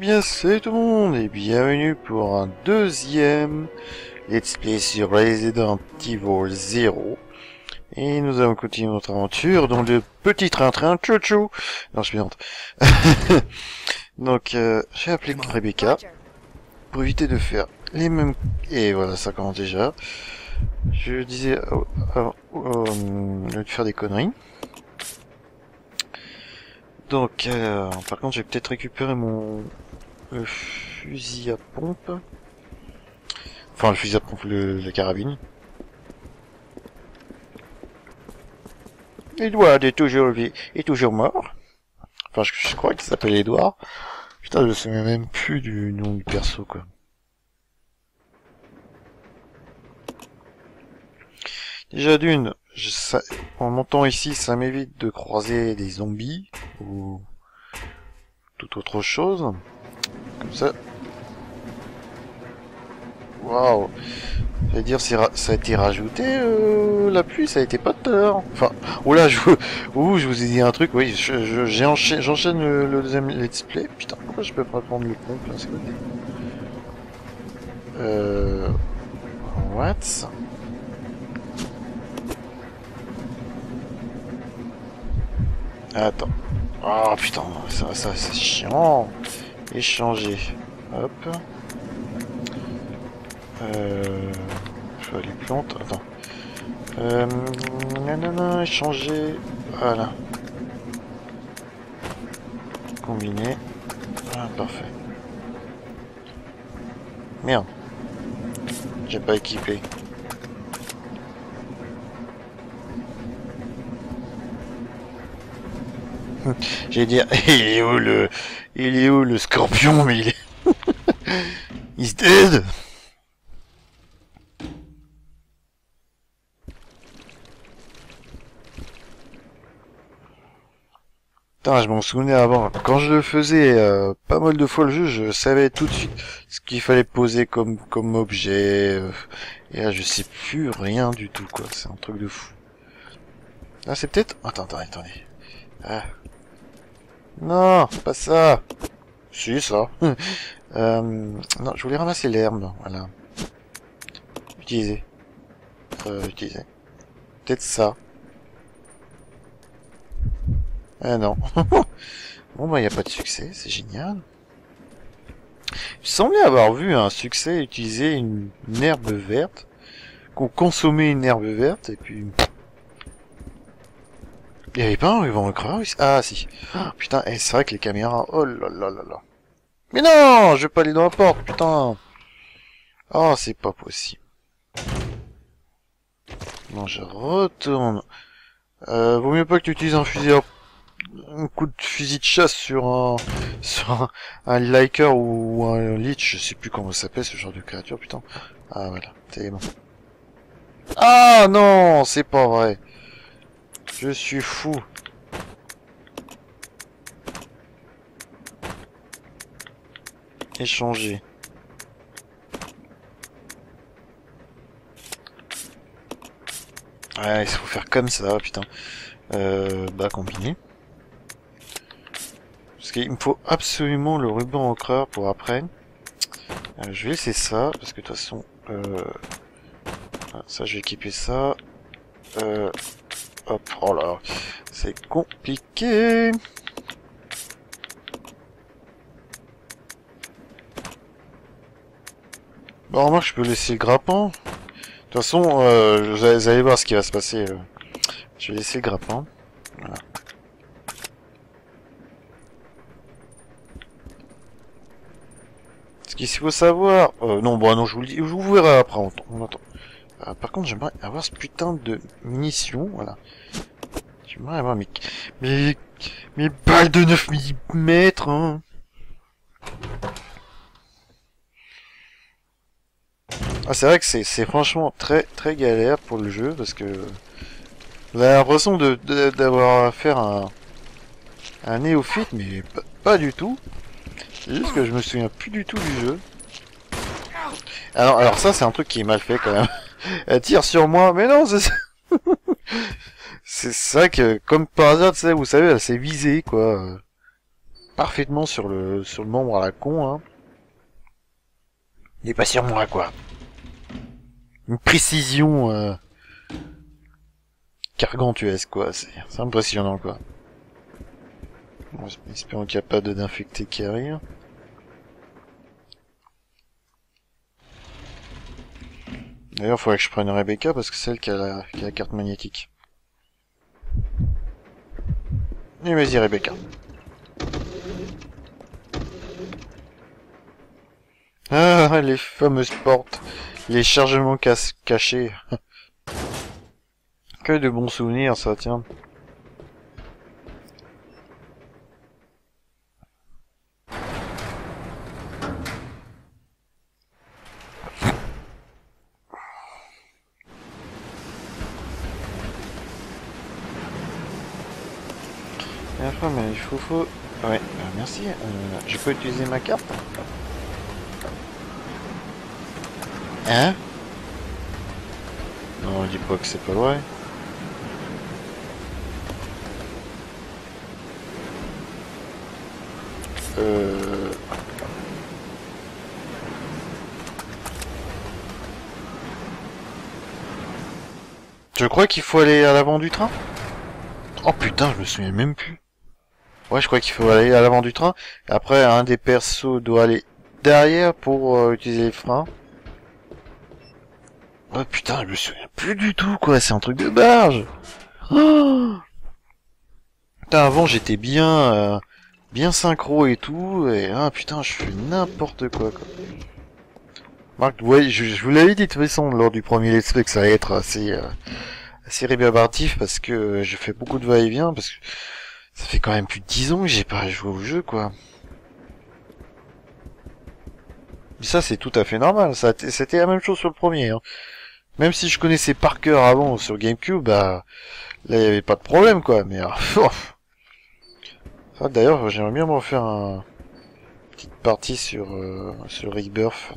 bien salut tout le monde et bienvenue pour un deuxième Let's Play sur Resident Evil 0. Et nous allons continuer notre aventure dans le petit train-train chouchou. Non, je plaisante. Donc, j'ai appelé Rebecca pour éviter de faire les mêmes... Et voilà, ça commence déjà. Je disais de faire des conneries. Donc, par contre, j'ai peut-être récupéré mon fusil à pompe. Enfin, le fusil à pompe, la carabine. Edward est toujours mort. Enfin, je crois qu'il s'appelle Edward. Putain, je sais même plus du nom du perso, quoi. Déjà d'une, en montant ici, ça m'évite de croiser des zombies ou toute autre chose. Comme ça. Waouh. Ça veut dire ça a été rajouté la pluie, ça a été pas tout à l'heure. Enfin, oula, je vous ai dit un truc, oui, j'enchaîne le deuxième let's play. Putain, pourquoi je peux pas prendre le pompe là, c'est quoi? What? Attends. Oh putain, ça c'est chiant. Échanger. Hop. Je vois les plantes. Attends. Nanana, échanger. Voilà. Combiner. Ah, parfait. Merde. J'ai pas équipé. J'ai dit, il est où le scorpion, mais il est, he's dead. Putain, je m'en souvenais avant. Quand je le faisais pas mal de fois le jeu, je savais tout de suite ce qu'il fallait poser comme objet. Et là, je sais plus rien du tout, quoi. C'est un truc de fou. Ah, c'est peut-être... Attendez. Ah. Non, pas ça. Si, ça. Non, je voulais ramasser l'herbe, voilà. Utiliser. Utiliser. Peut-être ça. Ah non. Bon, bah, y a pas de succès, c'est génial. Il semblait avoir vu un succès utiliser une herbe verte. Qu'on consommait une herbe verte, et puis... Il y avait pas un ruban écrasé ici? Ah, si. Oh, putain, c'est vrai que les caméras... Oh là là là là. Mais non, je vais pas aller dans la porte, putain. Oh, c'est pas possible. Non, je retourne. Vaut mieux pas que tu utilises un coup de fusil de chasse sur un liker ou un lich, je sais plus comment ça s'appelle ce genre de créature, putain. Ah, voilà, c'est bon. Ah non, c'est pas vrai. Je suis fou. Échanger. Ouais, il faut faire comme ça, putain. Bah, combiner. Parce qu'il me faut absolument le ruban encreur pour après. Je vais laisser ça, parce que de toute façon... ça, je vais équiper ça. Hop, oh là, c'est compliqué. Bon, moi, je peux laisser le grappin. De toute façon, vous allez voir ce qui va se passer. Je vais laisser le grappin. Voilà. Ce qu'il faut savoir... non, bon, non, je vous le dis. Je vous verrai après. On attend. Par contre, j'aimerais avoir ce putain de munitions. Voilà. J'aimerais avoir mes balles de 9 mm, hein. Ah, c'est vrai que c'est franchement très galère pour le jeu parce que vous avez l'impression d'avoir affaire à un néophyte, mais pas du tout. C'est juste que je me souviens plus du tout du jeu. Alors ça, c'est un truc qui est mal fait quand même. Elle tire sur moi, mais non, c'est ça. C'est ça que, comme par hasard, tu sais, vous savez, elle s'est visée, quoi. parfaitement sur le membre à la con, hein. Il est pas sur moi, quoi. Une précision gargantuesque, quoi. C'est impressionnant, quoi. Bon, espérons qu'il n'y a pas d'infecté qui arrive. D'ailleurs, il faudrait que je prenne Rebecca parce que c'est elle qui a la carte magnétique. Et vas-y, Rebecca. Ah, les fameuses portes. Les chargements cachés. Que de bons souvenirs, ça, tiens. Et enfin, mais il faut... Ouais, merci. Je peux utiliser ma carte? Hein? Non, dis pas que c'est pas vrai. Je crois qu'il faut aller à l'avant du train. Oh putain, je me souviens même plus. Ouais, je crois qu'il faut aller à l'avant du train. Après, un des persos doit aller derrière pour utiliser les freins. Oh putain, je me souviens plus du tout, quoi. C'est un truc de barge. Oh putain, avant, j'étais bien synchro et tout. Et ah putain, je fais n'importe quoi. Marc, ouais, je vous l'avais dit de toute façon lors du premier let's play que ça allait être assez rébarbatif parce que je fais beaucoup de va-et-vient parce que ça fait quand même plus de 10 ans que j'ai pas joué au jeu, quoi. Mais ça, c'est tout à fait normal. C'était la même chose sur le premier, hein. Même si je connaissais par cœur avant sur GameCube, bah là, il y avait pas de problème, quoi. Mais ça, d'ailleurs, j'aimerais bien me refaire une petite partie sur Rebirth.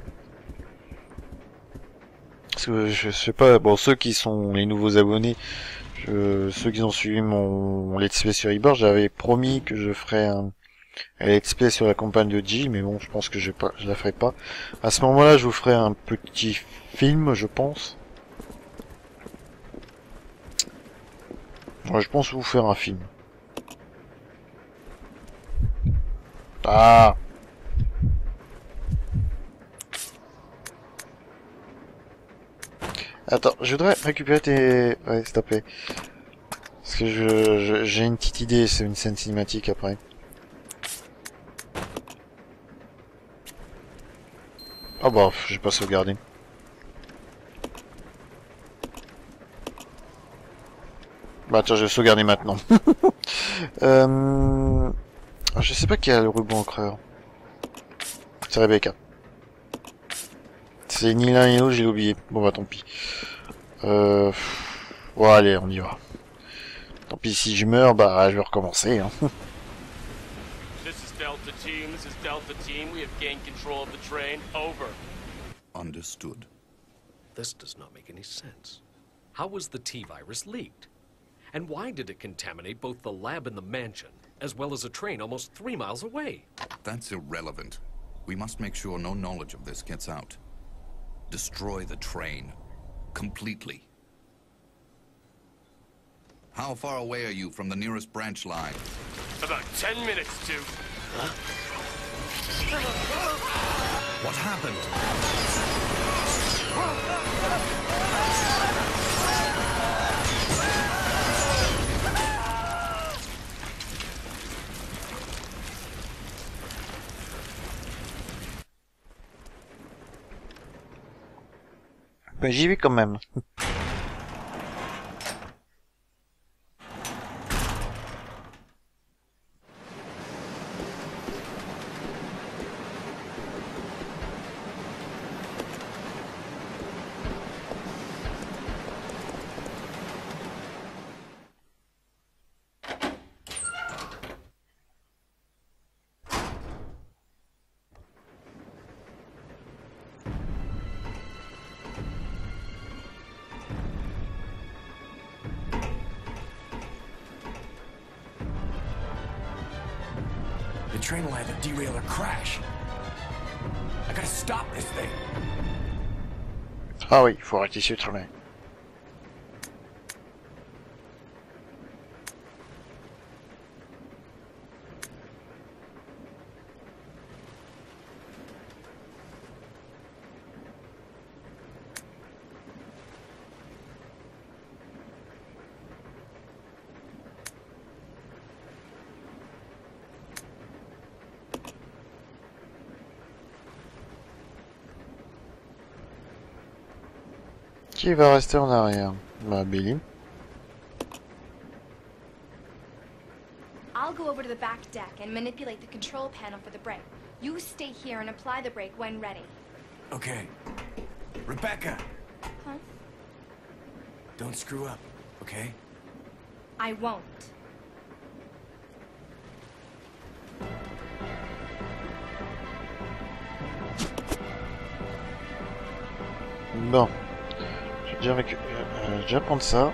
Parce que je sais pas, bon, ceux qui sont les nouveaux abonnés, ceux qui ont suivi mon let's play sur Rebirth, j'avais promis que je ferais un let's play sur la campagne de G, mais bon, je pense que je la ferai pas. À ce moment-là, je vous ferai un petit film, je pense. Ouais, je pense vous faire un film. Ah! Attends, je voudrais récupérer tes... Ouais, s'il te plaît. Parce que j'ai une petite idée, c'est une scène cinématique après. Ah bah, j'ai pas sauvegardé. Bah tiens, je vais sauvegarder maintenant. Je sais pas qui a le ruban encreur. C'est Rebecca. C'est ni l'un ni l'autre, j'ai oublié. Bon bah tant pis. Bon allez, on y va. Tant pis si je meurs, bah je vais recommencer, hein. This is Delta Team. This is Delta Team. We have gained control of the train. Over. Understood. This does not make any sense. How was the T-virus leaked? And why did it contaminate both the lab and the mansion, as well as a train almost 3 miles away? That's irrelevant. We must make sure no knowledge of this gets out. Destroy the train. Completely. How far away are you from the nearest branch line? About 10 minutes to... Huh? What happened? Bah j'y vais quand même. train will either derail or crash. I gotta stop this thing. Ah oui, il faut arrêter ce train. Qui va rester en arrière? Bah, Billy. I'll go over to the back deck and manipulate the control panel for the brake. You stay here and apply the brake when ready. Okay. Rebecca, Huh? don't screw up, okay? I won't. Bon. Je vais déjà prendre ça.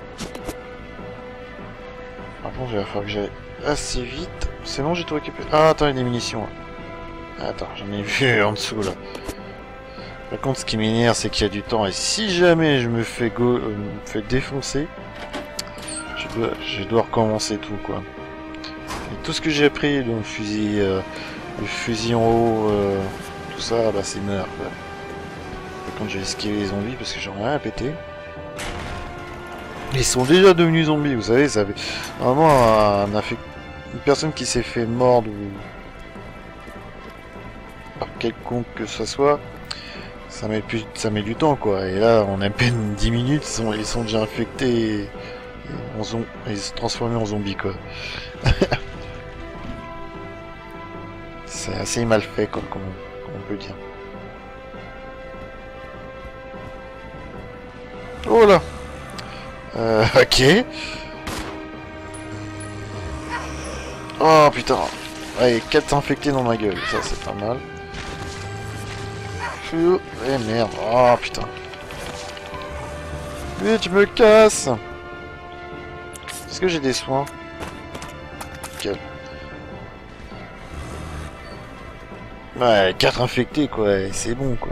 Par contre, il va falloir que j'aille assez vite. C'est bon, j'ai tout récupéré. Ah, attends, il y a des munitions. Là. Attends, j'en ai vu en dessous là. Par contre, ce qui m'énerve, c'est qu'il y a du temps. Et si jamais je me fais, me fais défoncer, je dois recommencer tout quoi. Et tout ce que j'ai pris, donc le fusil en haut, tout ça, bah c'est meurt quoi. Par contre, j'ai esquivé les zombies parce que j'en ai rien à péter. Ils sont déjà devenus zombies, vous savez, ça fait vraiment une personne qui s'est fait mordre ou par quelconque que ce soit, ça met du temps quoi. Et là, en à peine 10 minutes, ils sont déjà infectés et ils se transforment en zombies quoi. C'est assez mal fait quoi, comme on peut dire. Oh là. Ok. Oh putain. Allez, 4 infectés dans ma gueule, ça c'est pas mal. Eh merde, oh putain. Vite, je me casse. Est-ce que j'ai des soins? Nickel. Ouais, 4 infectés quoi, c'est bon quoi.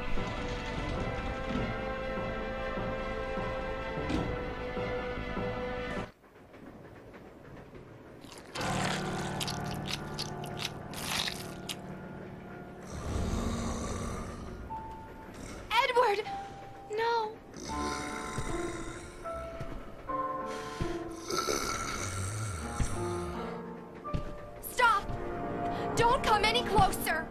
Edward! No! Stop! Don't come any closer!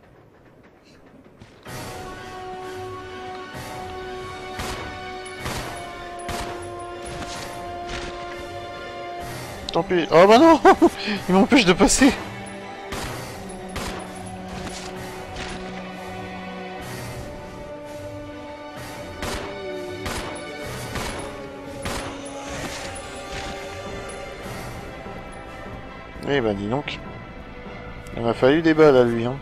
Tant pis. Oh bah non. Il m'empêche de passer. Eh ben dis donc. Il m'a fallu des balles à lui hein.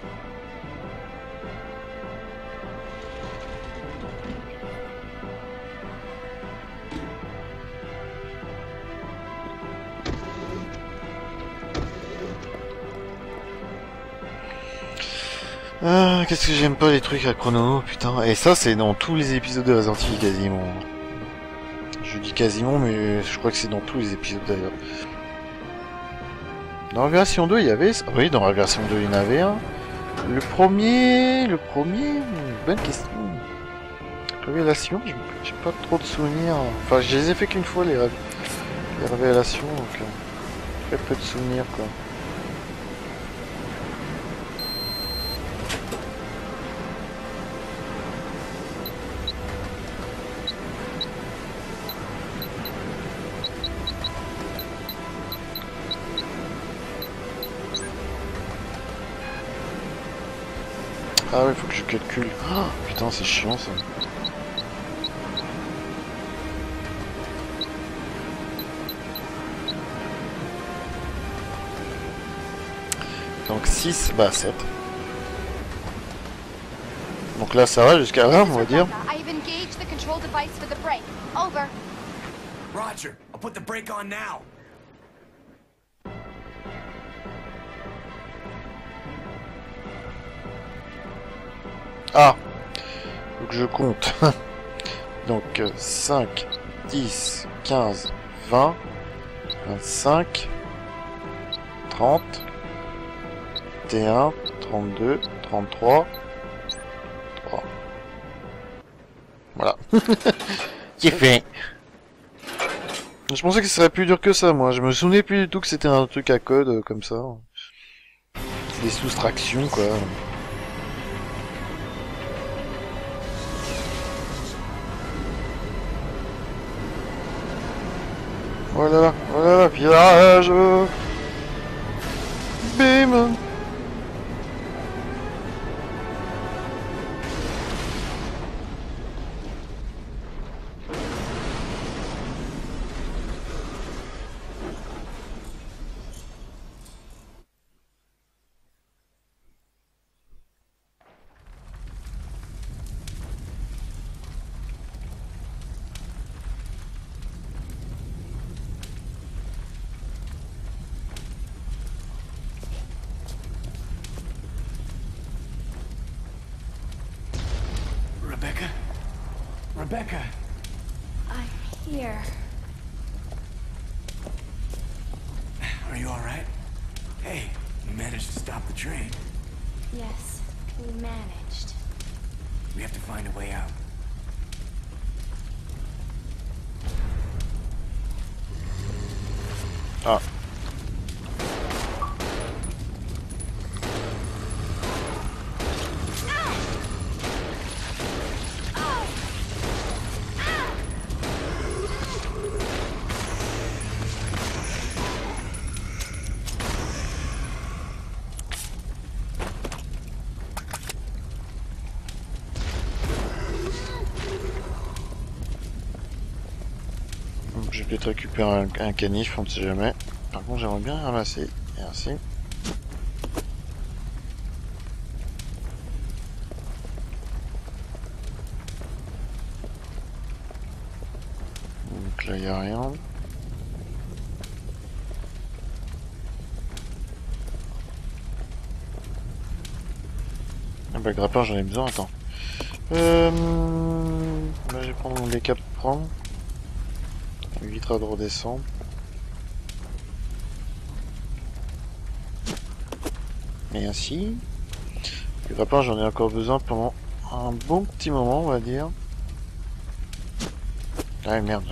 Ah, qu'est-ce que j'aime pas les trucs à chrono, putain. Et ça c'est dans tous les épisodes de Resident Evil quasiment. Je dis quasiment mais je crois que c'est dans tous les épisodes d'ailleurs. Dans la version 2 il y avait... Oui, dans la version 2 il y en avait un. Le premier... Bonne question. Révélation, j'ai pas trop de souvenirs. Enfin, je les ai fait qu'une fois les révélations, donc... très peu de souvenirs quoi. Ah ouais, faut que je calcule. Oh, putain, c'est chiant ça. Donc 6, bah 7. Donc là ça va jusqu'à là, on va dire. I've engaged the control device for the brake. Over. Roger, I'll put the brake on now. Ah, faut que je compte. Donc 5, 10, 15, 20, 25, 30, 31, 32, 33, 3. Voilà. C'est fait. Je pensais que ce serait plus dur que ça, moi. Je me souvenais plus du tout que c'était un truc à code comme ça. Des soustractions, quoi. Voilà, voilà, virage. Bim. Rebecca? Rebecca! I'm here. Are you alright? Hey, you managed to stop the train. Yes, we managed. We have to find a way out. Ah. Je vais peut-être récupérer un canif, on ne sait jamais. Par contre, j'aimerais bien ramasser. Merci. Donc là, il n'y a rien. Ah bah, le grappin, j'en ai besoin, attends. Là, je vais prendre mon décap pour prendre. Ça m'évitera de redescendre. Et ainsi. Le grappin, j'en ai encore besoin pendant un bon petit moment, on va dire. Ah merde.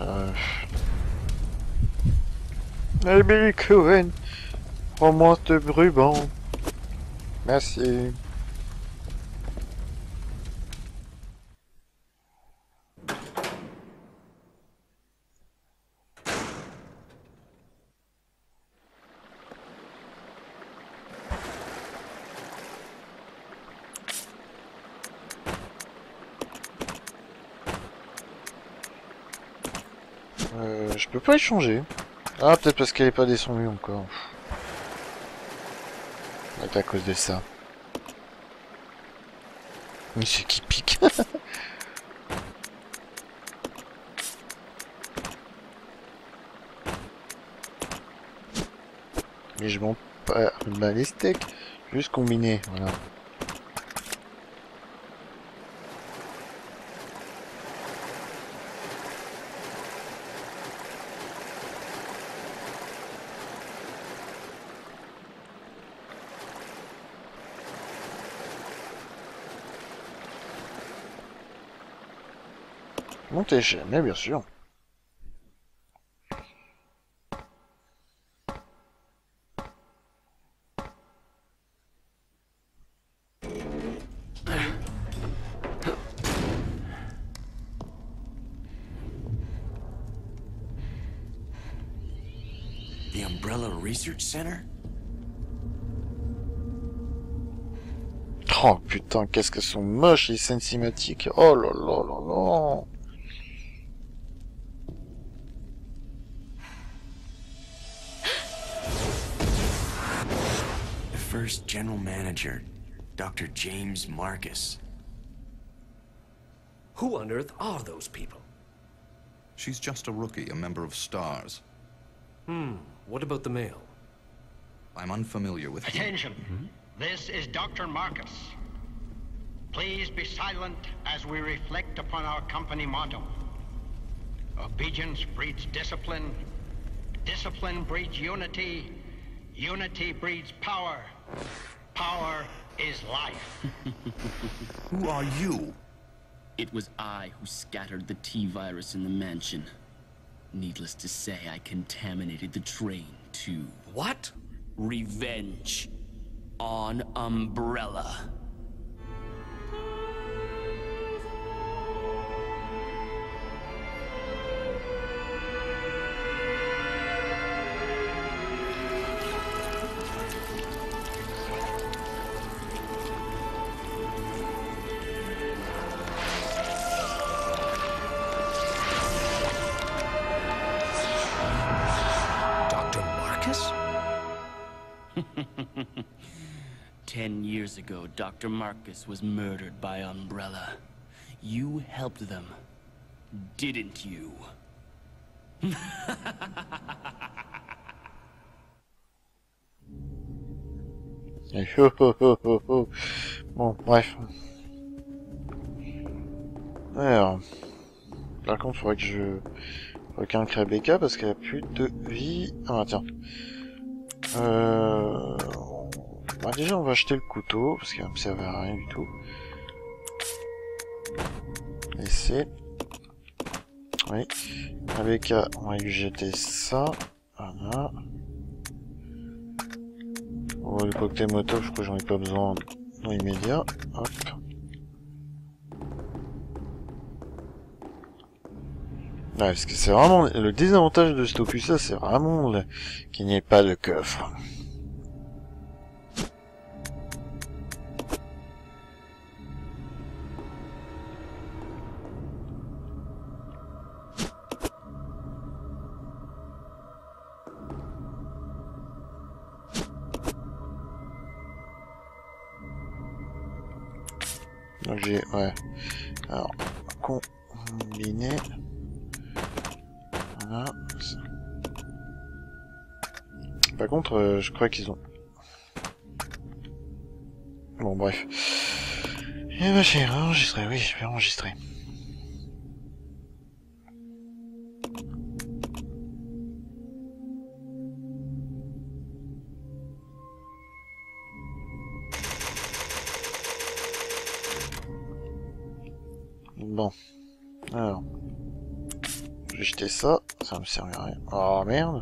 Hey Billy Cohen, prends-moi ce ruban. Merci. Je peux pas échanger. Ah, peut-être parce qu'elle est pas descendue encore. C'est à cause de ça. Mais c'est qui pique. Mais je monte pas les steaks. Juste combiné, voilà. Monter chez mais bien sûr. The Umbrella Research Center? Oh putain, qu'est-ce que sont moches les scènes cinématiques. Oh là là là là. The first general manager, Dr. James Marcus. Who on earth are those people? She's just a rookie, a member of STARS. What about the male? I'm unfamiliar with him. Attention. This is Dr. Marcus. Please be silent as we reflect upon our company motto. Obedience breeds discipline. Discipline breeds unity. Unity breeds power. Power is life. Who are you? It was I who scattered the T-virus in the mansion. Needless to say, I contaminated the train, too. What? Revenge. On Umbrella. Dr. Marcus? 10 years ago, Dr. Marcus was murdered by Umbrella. You helped them, didn't you? Et oh, oh, oh, oh, oh. Bon, bref. Alors, par contre, faudrait que je requinque Rebecca parce qu'elle a plus de vie. Ah tiens. Bah, déjà, on va acheter le couteau parce qu'il va me servir à rien du tout. Laisser. Oui. Rebecca, on va lui jeter ça. Voilà. Oh, le cocktail Molotov, je crois que j'en ai pas besoin dans l'immédiat. Hop. Ouais, parce que c'est vraiment le désavantage de cet opus là, c'est vraiment qu'il n'y ait pas de coffre. Donc j'ai, ouais. Alors, combiner. Voilà. Par contre, je crois qu'ils ont... Bon, bref. Et bah j'ai enregistré, oui, je vais enregistrer. Bon. Alors. Je vais jeter ça, ça me sert à rien. Oh merde.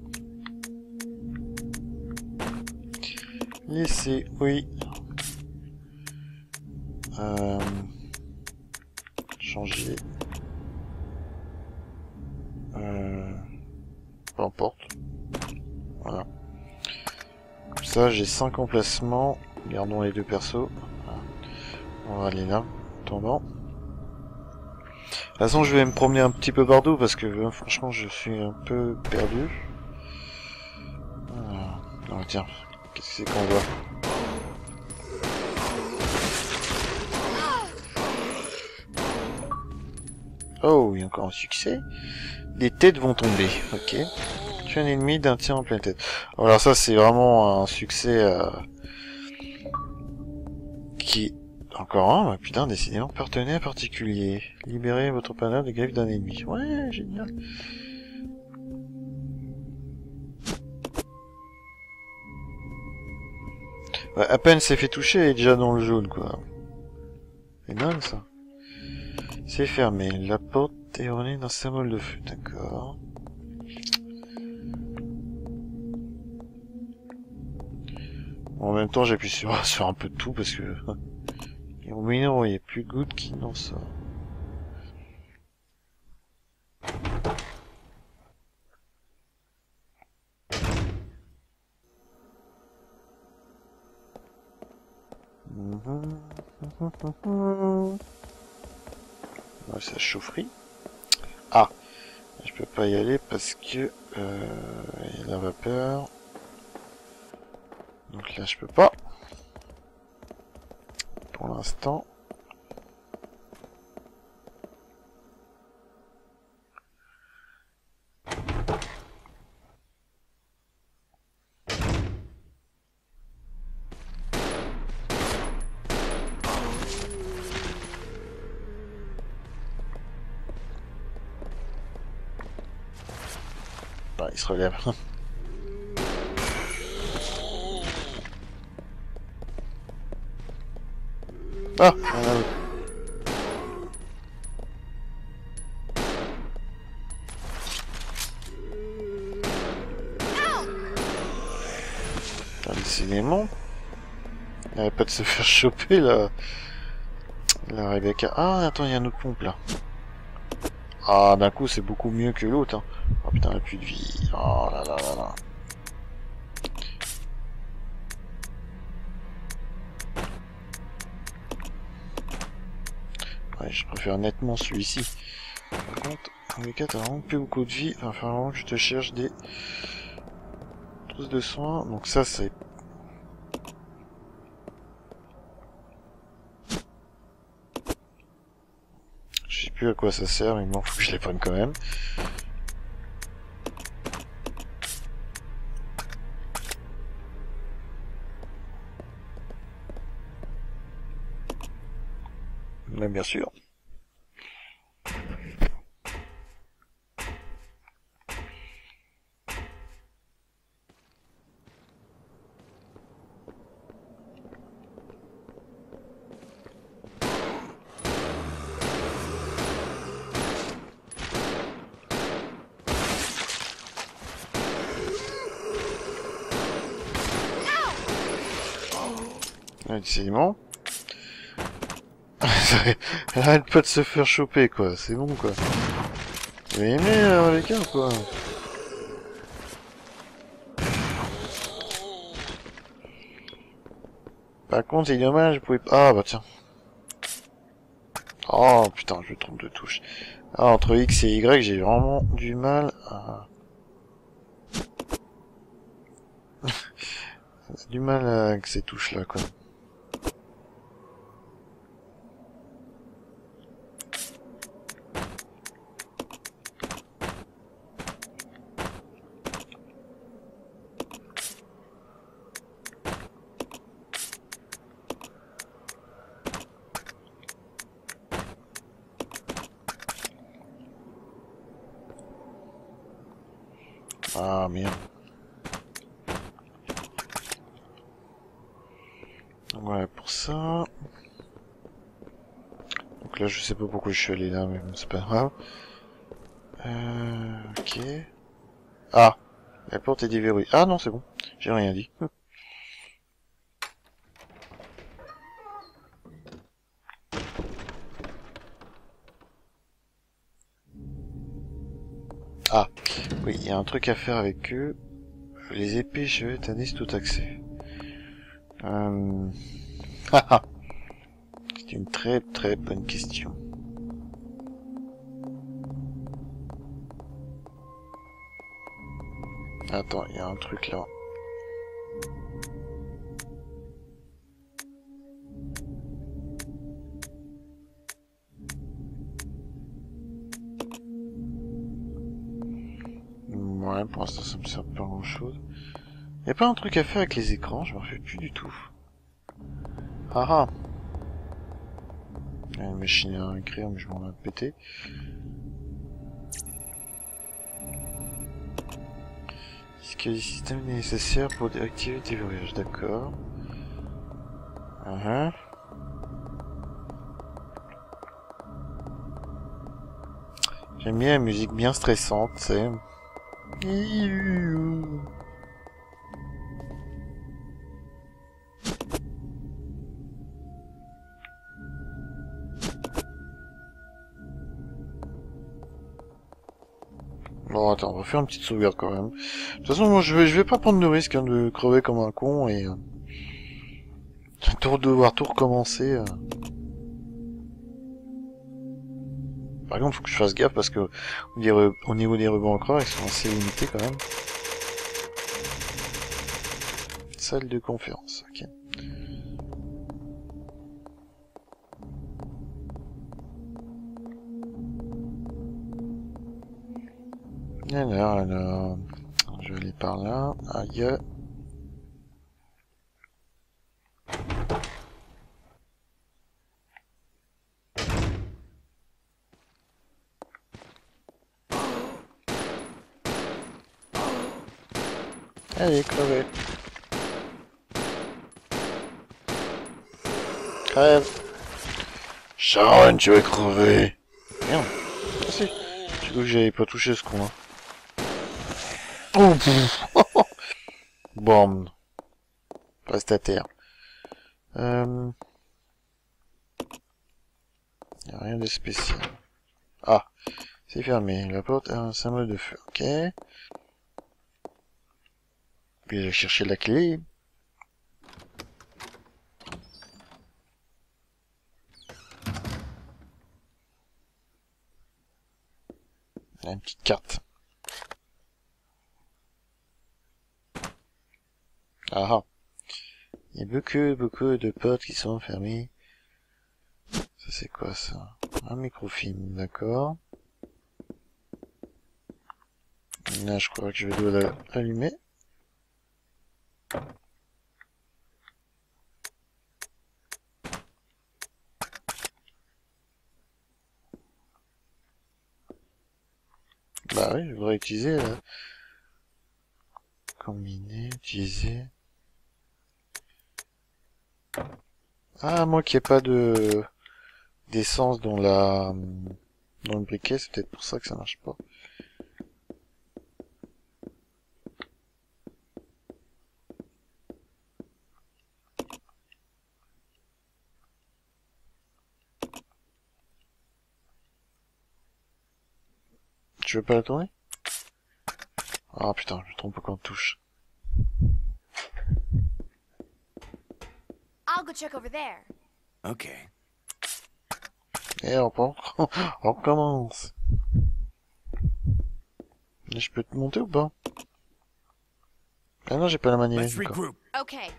Laisser, oui. Changer. Peu importe. Voilà. Comme ça, j'ai 5 emplacements. Gardons les deux persos. Voilà. On va aller là, tombant. De toute façon, je vais me promener un petit peu partout parce que franchement, je suis un peu perdu. Ah, tiens, qu'est-ce que c'est qu'on voit? Oh, il y a encore un succès. Des têtes vont tomber, ok. Tu es un ennemi d'un tir en pleine tête. Alors ça, c'est vraiment un succès qui... Encore un, bah putain, décidément, partenaire particulier. Libérez votre panneau de griffe d'un ennemi. Ouais, génial. Ouais, à peine c'est fait toucher, elle est déjà dans le jaune, quoi. C'est dingue, ça. C'est fermé. La porte est ornée d'un symbole de feu, d'accord. Bon, en même temps, j'appuie sur un peu de tout, parce que... Et au mineur, il n'y a plus de gouttes qui n'en sort. Ouais, ça chaufferie. Ah, je peux pas y aller parce que il y a la vapeur. Donc là, je peux pas. Pour l'instant. Bah, il se relève. Ah, il y en a un autre. Ah, décidément. Il arrête pas de se faire choper là. La Rebecca. Ah, attends, il y a un autre pompe là. Ah, d'un coup, c'est beaucoup mieux que l'autre. Hein. Oh putain, il a plus de vie. Oh là là là là. Ouais, je préfère nettement celui-ci. Par contre, Rebecca, t'as vraiment plus beaucoup de vie. Enfin, vraiment que je te cherche des trousses de soins. Donc ça, c'est... Je sais plus à quoi ça sert, mais bon, faut que je les prenne quand même. Mais bien sûr. Ouais, décidément. Elle arrête pas de se faire choper, quoi. C'est bon, quoi. Vous avez aimé Rebecca ou quoi? Par contre, c'est dommage, je pouvais pas... Ah, bah tiens. Oh, putain, je me trompe de touche. Ah, entre X et Y, j'ai vraiment du mal à... du mal avec ces touches-là, quoi. Ah, merde. Voilà pour ça. Donc là, je sais pas pourquoi je suis allé là, mais bon, c'est pas grave. Ok. Ah, la porte est déverrouillée. Ah non, c'est bon. J'ai rien dit. Ah, oui, il y a un truc à faire avec eux. Les épées, cheveux, Tanis, tout accès. C'est une très très bonne question. Attends, il y a un truc là. Ouais, pour l'instant ça me sert pas grand chose. Y'a pas un truc à faire avec les écrans, je m'en rappelle plus du tout. Ah ah. Il y a une machine à écrire, mais je m'en ai pété. Est-ce que les systèmes nécessaires pour activer tes verrouillages? D'accord. J'aime bien la musique bien stressante, c'est... Bon, attends, on va faire une petite sauvegarde quand même. De toute façon, moi, je vais pas prendre de risque hein, de crever comme un con et... devoir tout recommencer. Par contre, faut que je fasse gaffe parce que au niveau des rubans en ils sont assez limités quand même. Salle de conférence, ok. Alors, je vais aller par là. Aïe. Allez, crevez. Crève. Sharon, tu vas crever. Merde. Ah si. J'ai cru que j'avais pas touché ce con-là. Oh, pff. Bon. Reste à terre. Y a rien de spécial. Ah. C'est fermé. La porte a un symbole de feu. Ok. Puis je vais chercher la clé. Il y a une petite carte. Ah ah. Il y a beaucoup de portes qui sont fermées. Ça c'est quoi ça? Un microfilm, d'accord. Là je crois que je vais l'allumer. Bah oui, je voudrais utiliser combiner, utiliser. Ah, moi qui ai pas de d'essence dans le briquet, c'est peut-être pour ça que ça marche pas. Tu veux pas la tourner? Ah putain, je me trompe quand on touche. I'll go check over there. Okay. Et on recommence. Je peux te monter ou pas? Ah non, j'ai pas la manivelle. Let's regroup. Okay.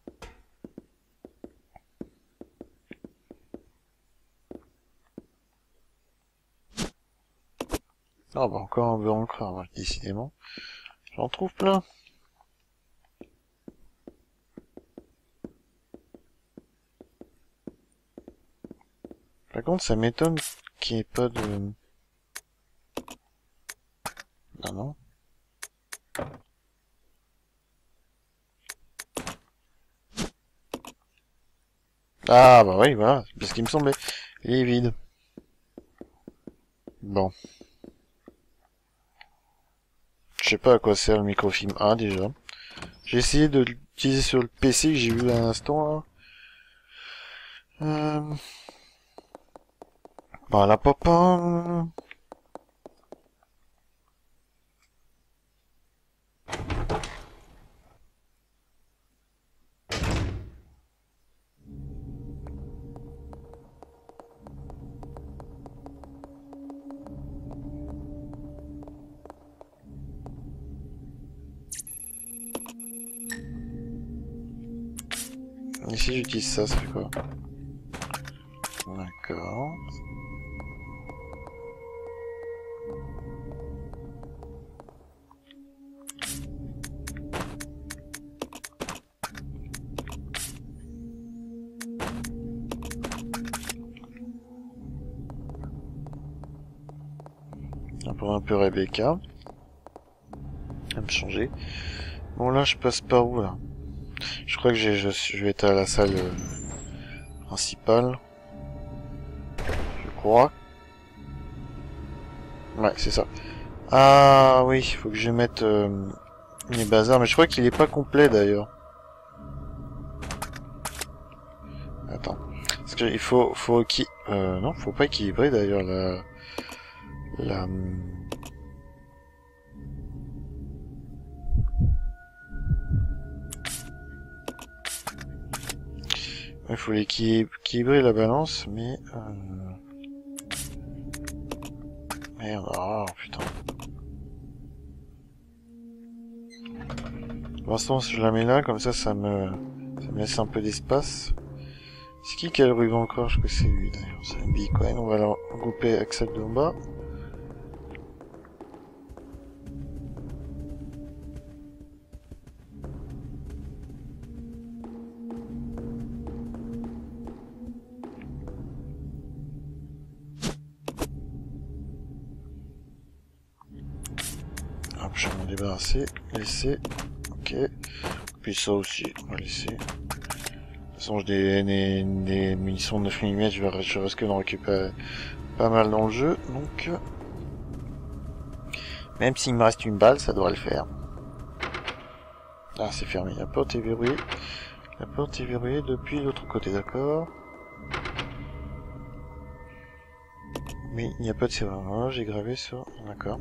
Ah bah encore un beurre en creux, ouais, décidément. J'en trouve plein. Par contre, ça m'étonne qu'il n'y ait pas de... Non, non. Ah bah oui, voilà, c'est parce qu'il me semblait. Il est vide. Bon. Je sais pas à quoi sert le microfilm 1 déjà. J'ai essayé de l'utiliser sur le PC que j'ai vu à l'instant là. Voilà, papa. Et si j'utilise ça, ça fait quoi? D'accord. Pour un peu Rebecca. À me changer. Bon là je passe par où là? Je crois que je vais être à la salle principale. Je crois. Ouais, c'est ça. Ah oui, il faut que je mette les bazars, mais je crois qu'il est pas complet d'ailleurs. Attends. Parce que il faut non, faut pas équilibrer d'ailleurs la il faut équilibrer la balance, mais merde, oh putain. Pour l'instant, je la mets là, comme ça me laisse un peu d'espace. C'est qui a le ruban encore? Je crois que c'est lui d'ailleurs, c'est un Bitcoin. On va le regrouper avec celle de en bas. Hop, je vais m'en débarrasser, laisser. Ok. ok. Puis ça aussi, on va laisser. De toute façon, j'ai des munitions de 9 mm, je risque d'en récupérer pas mal dans le jeu, donc... Même s'il me reste une balle, ça devrait le faire. Ah, c'est fermé, la porte est verrouillée. La porte est verrouillée depuis l'autre côté, d'accord. Mais il n'y a pas de serrure. Voilà, j'ai gravé sur... D'accord.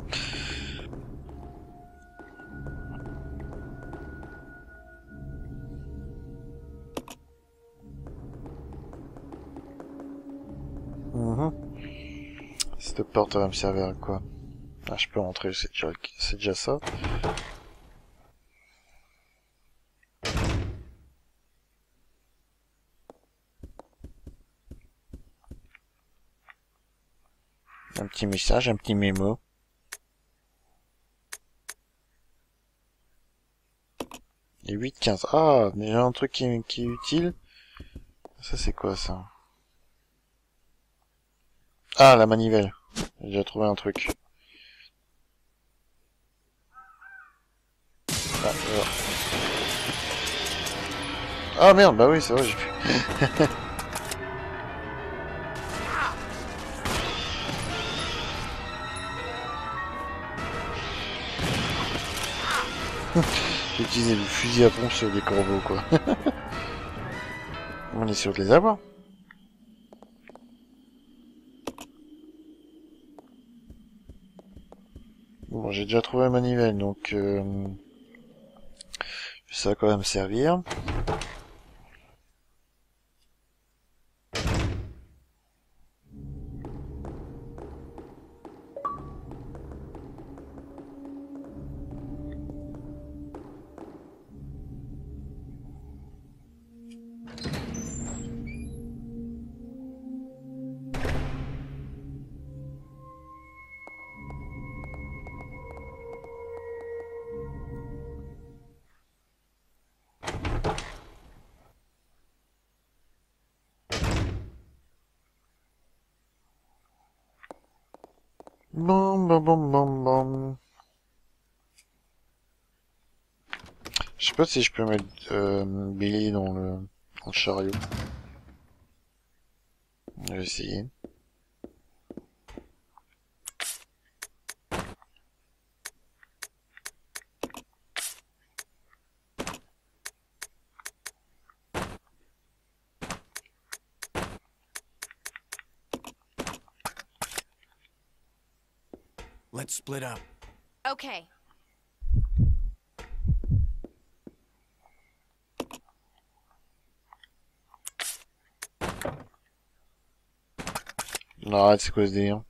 Cette porte va me servir à quoi? Ah, je peux rentrer, c'est déjà ça. Un petit message, un petit mémo. Et 8-15. Ah, déjà un truc qui est utile. Ça c'est quoi ça? Ah, la manivelle. J'ai déjà trouvé un truc. Ah, ah merde, bah oui, c'est vrai, j'ai pu. J'ai utilisé le fusil à pompe sur des corbeaux, quoi. On est sûr de les avoir. Bon, j'ai déjà trouvé la manivelle, donc... ça va quand même servir. Bam, bam, bam, bam, bam. Je sais pas si je peux mettre Billy dans le chariot. Je vais essayer. Let's split up. Okay. Non, arrête, c'est quoi ce délire?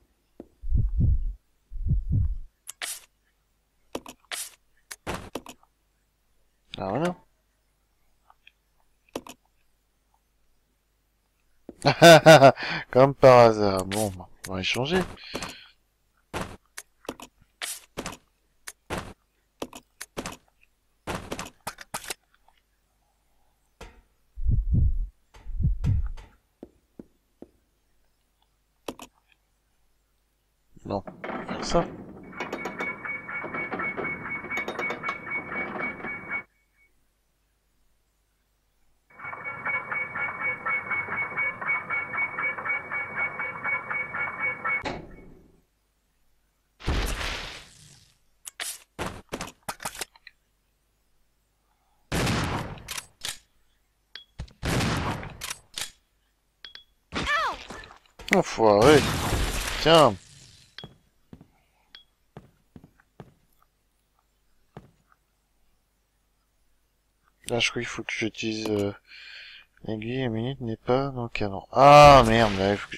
Ah voilà. Comme par hasard. Bon, bah, on va échanger. Non, faire ça. Enfoiré. Tiens. Là, je crois qu'il faut que j'utilise l'aiguille, la minute n'est pas dans le canon. Ah merde, là, il faut que...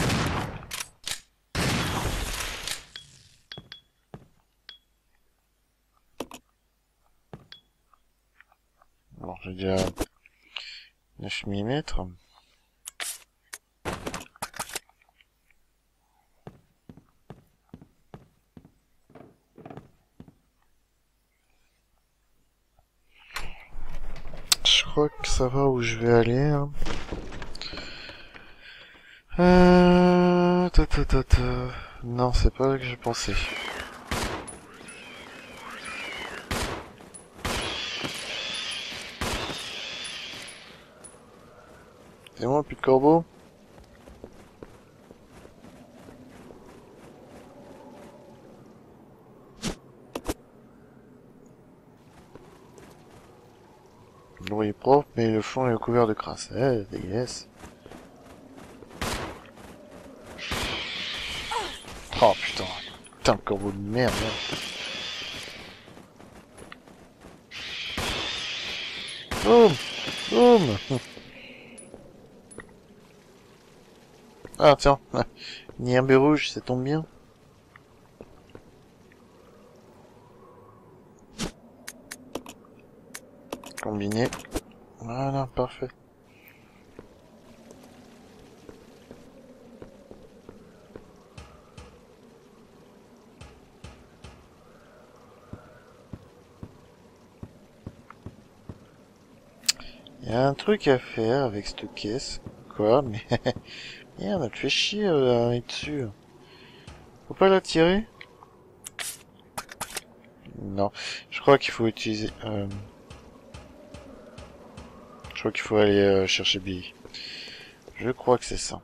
Bon, j'ai déjà 9 mm. Je crois que ça va où je vais aller. Hein. Non, c'est pas ce que je pensais. C'est moi, plus de corbeau. L'eau est propre, mais le fond est couvert de crasse. Eh, dégueulasse. Oh putain. Putain, le corbeau de merde. Boum. Boum. Ah tiens. Une herbe rouge, ça tombe bien. Combiné. Voilà, parfait. Il y a un truc à faire avec cette caisse. Quoi? Mais... Merde, elle te fait chier aller dessus. Faut pas la tirer? Non. Je crois qu'il faut utiliser... Je crois qu'il faut aller chercher Billy. Je crois que c'est ça.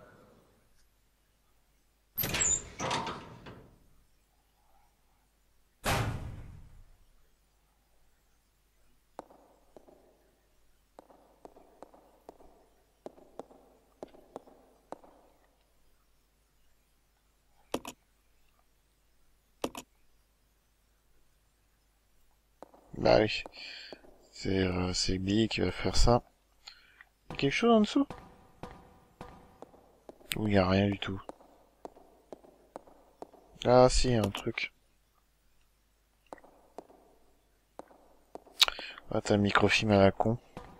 Bah oui. C'est Billy qui va faire ça. Y a quelque chose en dessous? Ou y a rien du tout? Ah si, y a un truc. Ah, t'as un microfilm à la con.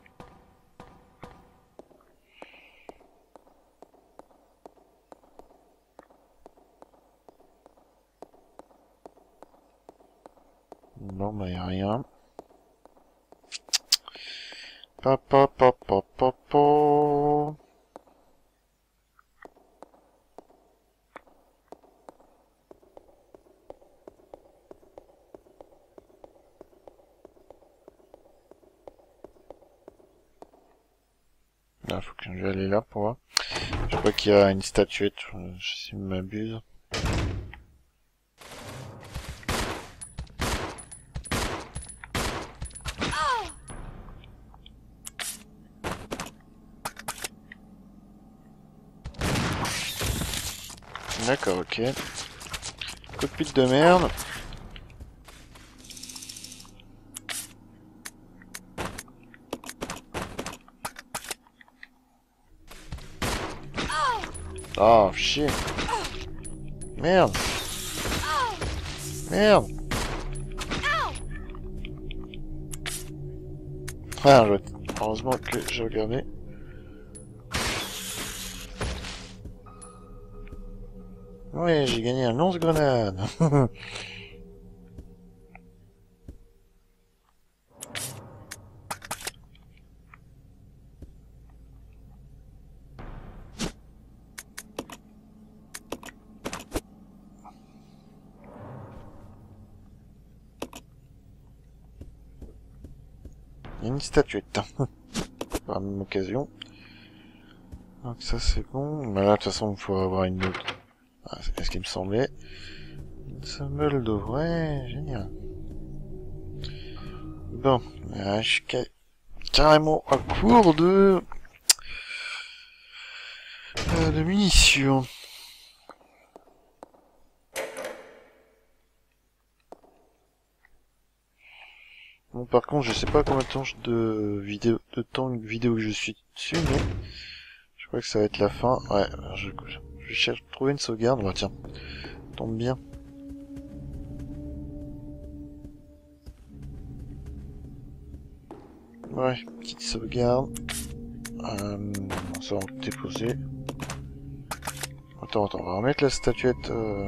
Non, bah y a rien. Papa, papa, papa. Là, faut que je vais aller là pour voir. Je crois qu'il y a une statuette, si je m'abuse. D'accord, ok. Coup de pute de merde. Oh, chier. Merde. Merde. Ah, heureusement que j'ai regardé. Ouais, j'ai gagné un lance-grenade. Il y a une statuette. Par la même occasion. Donc ça c'est bon. Mais là de toute façon il faut avoir une autre. Ah, c'est ce qui me semblait. Une symbole d'eau. Ouais, génial. Bon, je suis carrément à court de munitions. Bon, par contre, je sais pas combien de temps de temps vidéo que je suis dessus, mais je crois que ça va être la fin. Ouais, je cherche trouver une sauvegarde. Bah tiens, tombe bien. Ouais, petite sauvegarde. Ça va déposer. Attends, on va remettre la statuette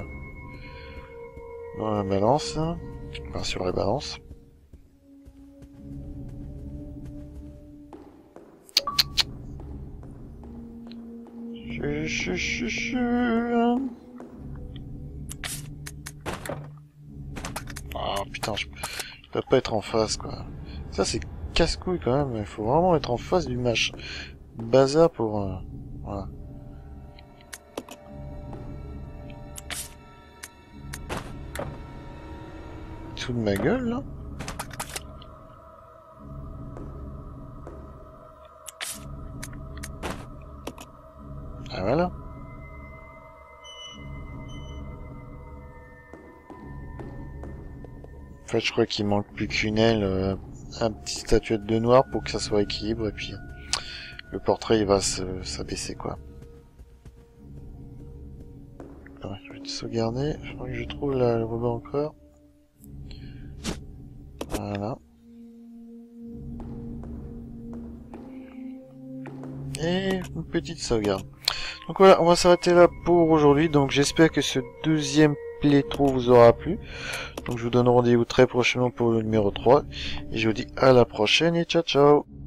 dans la balance, là. Enfin, sur la balance. Ah putain, je peux pas être en face quoi. Ça c'est casse-couille quand même, il faut vraiment être en face du machin. bazar pour... voilà. Tout de ma gueule, là. Ah, voilà. En fait, je crois qu'il manque plus qu'une aile, un petit statuette de noir pour que ça soit équilibre, et puis le portrait il va s'abaisser, quoi. Alors, je vais te sauvegarder, je crois que je trouve le ruban encore. Voilà. Et une petite sauvegarde. Donc voilà, on va s'arrêter là pour aujourd'hui. Donc j'espère que ce deuxième playthrough vous aura plu. Donc je vous donne rendez-vous très prochainement pour le numéro 3. Et je vous dis à la prochaine et ciao ciao.